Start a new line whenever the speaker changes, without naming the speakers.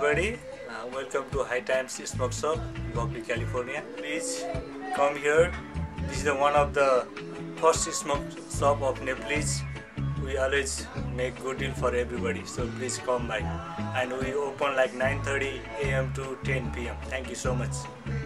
everybody. Welcome to High Times Smoke Shop, Berkeley, California. Please come here. This is one of the first smoke shop of Nepalese. We always make good deal for everybody, so please come by. And we open like 9:30 a.m. to 10 p.m. Thank you so much.